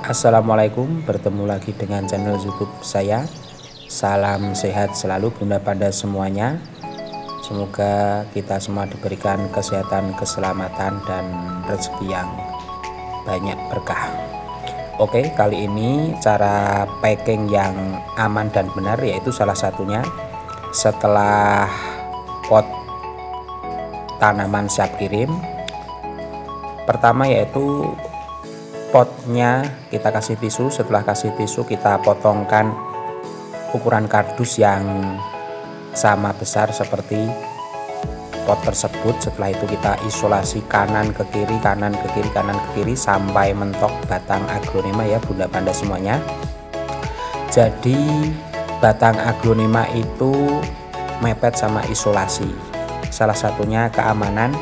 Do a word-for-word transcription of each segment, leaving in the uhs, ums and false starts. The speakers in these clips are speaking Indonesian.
Assalamualaikum, bertemu lagi dengan channel YouTube saya. Salam sehat selalu Bunda Panda semuanya. Semoga kita semua diberikan kesehatan, keselamatan, dan rezeki yang banyak berkah. Oke, kali ini cara packing yang aman dan benar, yaitu salah satunya setelah pot tanaman siap kirim, pertama yaitu potnya kita kasih tisu. Setelah kasih tisu, kita potongkan ukuran kardus yang sama besar seperti pot tersebut. Setelah itu kita isolasi kanan ke kiri, kanan ke kiri, kanan ke kiri sampai mentok batang aglonema ya Bunda Panda semuanya. Jadi batang aglonema itu mepet sama isolasi. Salah satunya keamanan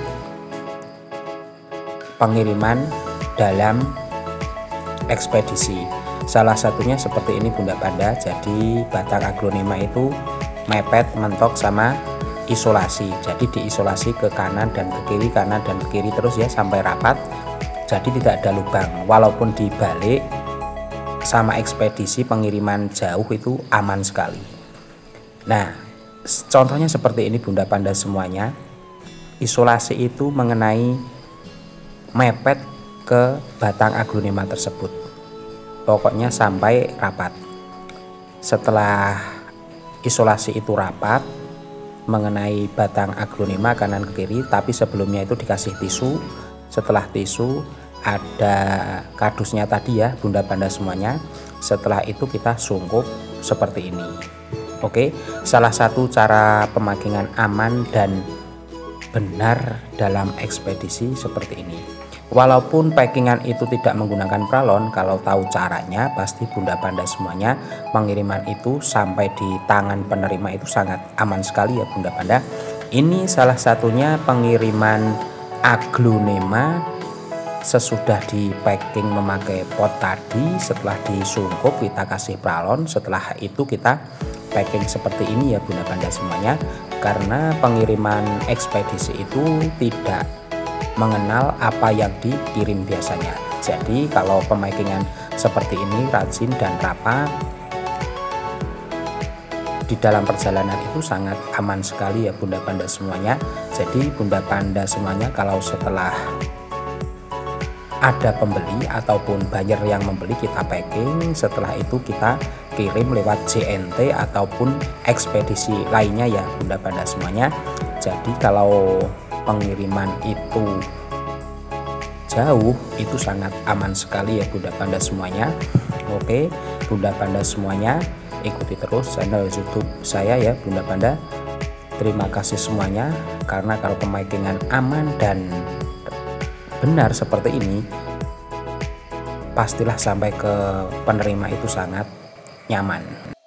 pengiriman dalam ekspedisi. Salah satunya seperti ini Bunda Panda. Jadi batang aglonema itu mepet mentok sama isolasi. Jadi diisolasi ke kanan dan ke kiri, kanan dan ke kiri terus ya sampai rapat. Jadi tidak ada lubang. Walaupun dibalik sama ekspedisi pengiriman jauh itu aman sekali. Nah, contohnya seperti ini Bunda Panda semuanya. Isolasi itu mengenai mepet ke batang aglonema tersebut, pokoknya sampai rapat. Setelah isolasi itu rapat mengenai batang aglonema kanan ke kiri, tapi sebelumnya itu dikasih tisu. Setelah tisu ada kardusnya tadi ya Bunda Panda semuanya. Setelah itu kita sungkup seperti ini. Oke, salah satu cara pemakingan aman dan benar dalam ekspedisi seperti ini. Walaupun packingan itu tidak menggunakan pralon, kalau tahu caranya pasti Bunda Panda semuanya pengiriman itu sampai di tangan penerima itu sangat aman sekali ya Bunda Panda. Ini salah satunya pengiriman aglonema sesudah di packing memakai pot tadi. Setelah disungkup kita kasih pralon, setelah itu kita packing seperti ini ya Bunda Panda semuanya. Karena pengiriman ekspedisi itu tidak mengenal apa yang dikirim biasanya. Jadi kalau pemakingan seperti ini rajin dan rapat, di dalam perjalanan itu sangat aman sekali ya Bunda Panda semuanya. Jadi Bunda Panda semuanya kalau setelah ada pembeli ataupun buyer yang membeli, kita packing. Setelah itu kita kirim lewat J N T ataupun ekspedisi lainnya ya Bunda Panda semuanya. Jadi kalau pengiriman itu jauh itu sangat aman sekali ya Bunda Panda semuanya. Oke Bunda Panda semuanya, ikuti terus channel YouTube saya ya Bunda Panda. Terima kasih semuanya, karena kalau pemakingan aman dan benar seperti ini, pastilah sampai ke penerima itu sangat nyaman.